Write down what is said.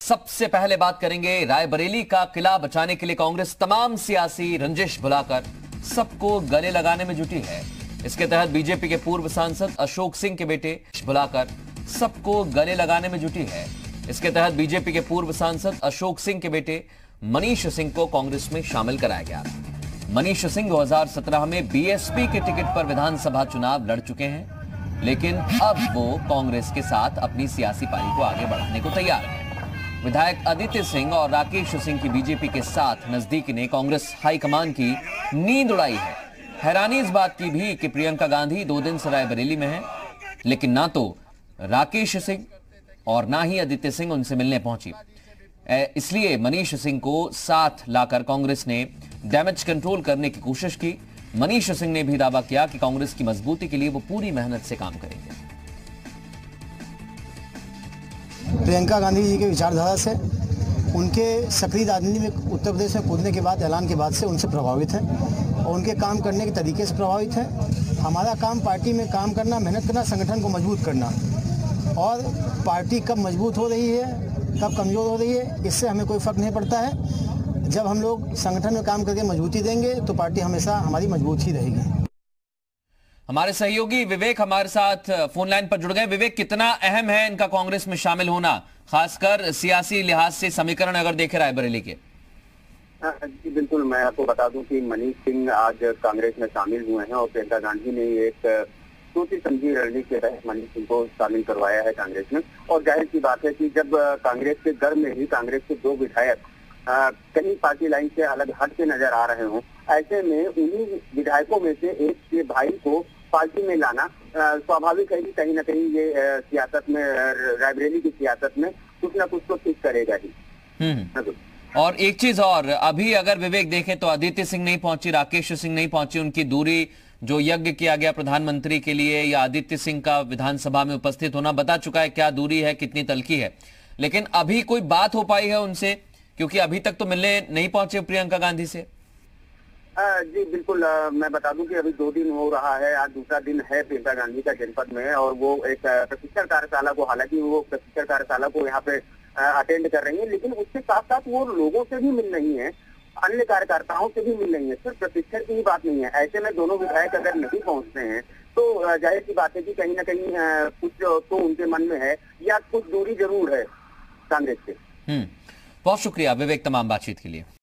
सबसे पहले बात करेंगे रायबरेली का किला बचाने के लिए कांग्रेस तमाम सियासी रंजिश भुलाकर सबको गले लगाने में जुटी है। इसके तहत बीजेपी के पूर्व सांसद अशोक सिंह के बेटे भुलाकर सबको गले लगाने में जुटी है। इसके तहत बीजेपी के पूर्व सांसद अशोक सिंह के बेटे मनीष सिंह को कांग्रेस में शामिल कराया गया। मनीष सिंह 2017 में बीएसपी के टिकट पर विधानसभा चुनाव लड़ चुके हैं, लेकिन अब वो कांग्रेस के साथ अपनी सियासी पारी को आगे बढ़ाने को तैयार है। विधायक आदित्य सिंह और राकेश सिंह की बीजेपी के साथ नजदीकी ने कांग्रेस हाईकमान की नींद उड़ाई है। हैरानी इस बात की भी कि प्रियंका गांधी 2 दिन से रायबरेली में हैं, लेकिन ना तो राकेश सिंह और ना ही आदित्य सिंह उनसे मिलने पहुंची। इसलिए मनीष सिंह को साथ लाकर कांग्रेस ने डैमेज कंट्रोल करने की कोशिश की। मनीष सिंह ने भी दावा किया कि कांग्रेस की मजबूती के लिए वो पूरी मेहनत से काम करेंगे। प्रियंका गांधी जी के विचारधारा से, उनके सक्रिय राजनीति में उत्तर प्रदेश में कूदने के बाद, ऐलान के बाद से उनसे प्रभावित हैं और उनके काम करने के तरीके से प्रभावित हैं। हमारा काम पार्टी में काम करना, मेहनत करना, संगठन को मजबूत करना, और पार्टी कब मजबूत हो रही है कब कमज़ोर हो रही है इससे हमें कोई फर्क नहीं पड़ता है। जब हम लोग संगठन में काम करके मजबूती देंगे तो पार्टी हमेशा हमारी मजबूत ही रहेगी। हमारे सहयोगी विवेक हमारे साथ फोन लाइन पर जुड़ गए। विवेक, कितना अहम है इनका कांग्रेस में शामिल होना, खासकर सियासी लिहाज से समीकरण अगर देखे रायबरेली के? जी बिल्कुल, मैं आपको बता दूं कि मनीष सिंह आज कांग्रेस में शामिल हुए हैं और प्रियंका गांधी ने एक सोची समझी रणनीति के तहत मनीष सिंह को शामिल करवाया है कांग्रेस में। और जाहिर सी बात है कि जब कांग्रेस के घर में ही कांग्रेस के 2 विधायक कहीं पार्टी लाइन से अलग हट के नजर आ रहे हों, ऐसे में उन्हीं विधायकों में से एक के भाई को पार्टी में लाना स्वाभाविक है कि कहीं ना कहीं ये सियासत में, रायबरेली की सियासत में कुछ ना कुछ तो ठीक करेगा ही। और एक चीज और, अभी अगर विवेक देखें तो आदित्य सिंह नहीं पहुंची, राकेश सिंह नहीं पहुंची। उनकी दूरी जो यज्ञ किया गया प्रधानमंत्री के लिए, या आदित्य सिंह का विधानसभा में उपस्थित होना बता चुका है क्या दूरी है, कितनी तलखी है, लेकिन अभी कोई बात हो पाई है उनसे? क्योंकि अभी तक तो मिलने नहीं पहुंचे प्रियंका गांधी से। जी बिल्कुल, मैं बता दूं कि अभी 2 दिन हो रहा है, आज दूसरा दिन है प्रियंका गांधी का जनपद में, और वो एक प्रशिक्षण कार्यशाला को, हालांकि वो प्रशिक्षण कार्यशाला को यहाँ पे अटेंड कर रही है, लेकिन उसके साथ साथ वो लोगों से भी मिल रही है, अन्य कार्यकर्ताओं से भी मिल रही है। सिर्फ प्रशिक्षण की ही बात नहीं है। ऐसे में दोनों विधायक अगर नहीं पहुंचते हैं तो जाहिर सी बात है कि कहीं ना कहीं कुछ तो उनके मन में है, या कुछ दूरी जरूर है कांग्रेस से। बहुत शुक्रिया विवेक तमाम बातचीत के लिए।